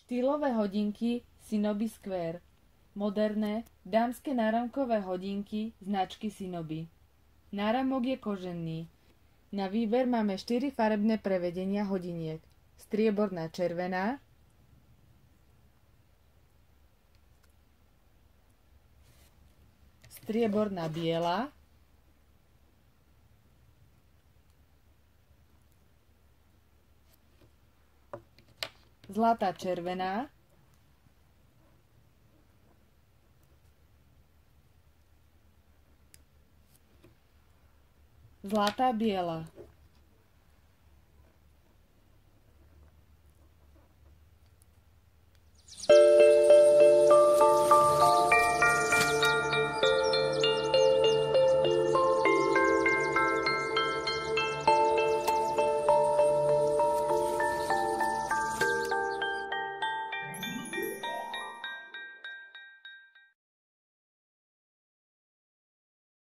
Štýlové hodinky SINOBI skvelé. Moderné, dámske náramkové hodinky značky SINOBI. Náramok je kožený. Na výber máme 4 farebné prevedenia hodiniek. Strieborná červená, strieborná biela, zlatá červená, zlatá biela.